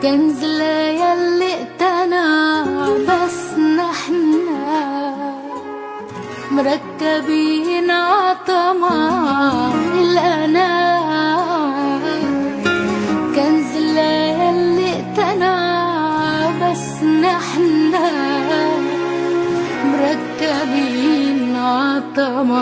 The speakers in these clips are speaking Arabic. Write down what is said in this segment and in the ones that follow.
كنز يلي اقتنع، بس نحنا مركبين عطمع الأنا. كنز يلي اقتنع، بس نحنا مركبين عطمع.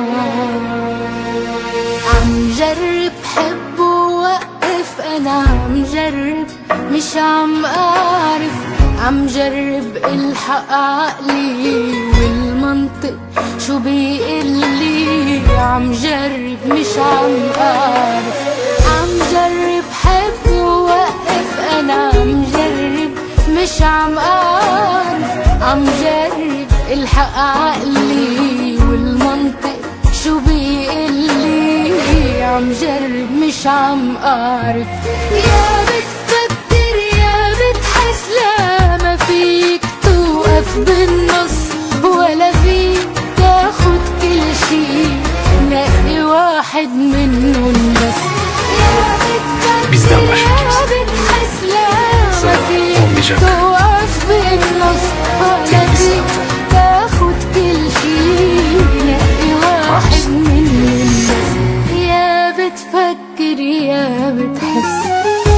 عم جرب حب ووقف، أنا عم جرب مش عم أعرف. عم جرب الحق عقلي والمنطق شو بيقلي. عم جرب مش عم أعرف. عم جرب حب ووقف، أنا عم جرب مش عم أعرف. عم جرب الحق عقلي والمنطق شو بيقلي. عم جرب مش عم أعرف. يا بتفكر يا بتحس، لا ما فيك توقف بالنص ولا فيك تاخد كل شي. نقي واحد منهم بس. يا بتفكر يا بتحس، لا ما فيك توقف بالنص ولا فيك تاخد كل شي. نقي واحد منهم بس. يا بتفكر يا بتحس.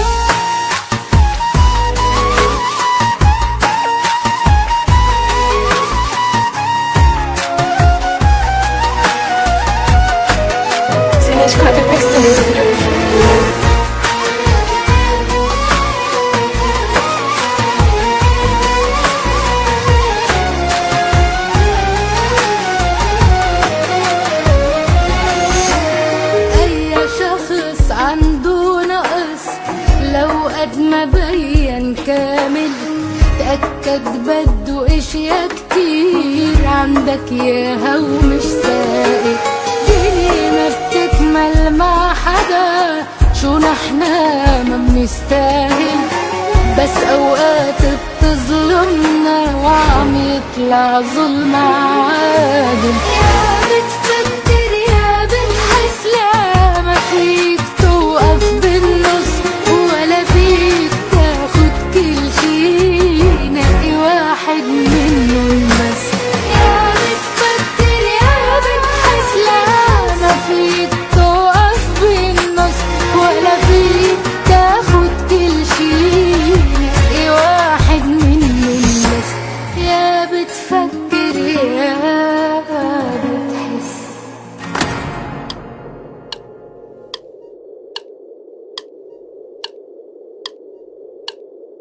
عنده نقص لو قد ما بين كامل، تأكد بده اشياء كتير عندك ياها ومش سائل. دنيا ما بتكمل مع حدا، شو نحنا ما بنستاهل. بس اوقات بتظلمنا وعم يطلع ظلم عادل. يا بتفكر يا بتحس، لا ما فيك توقف بالنص ولا فيك تاخد كل شي. نقي واحد منهم بس. يا بتفكر يا بتحس، لا ما فيك توقف بالنص ولا فيك تاخد كل شي. نقي واحد منهم بس. يا بتفكر يا بتحس.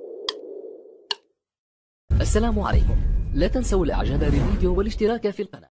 السلام عليكم. لا تنسوا الاعجاب بالفيديو والاشتراك في القناة.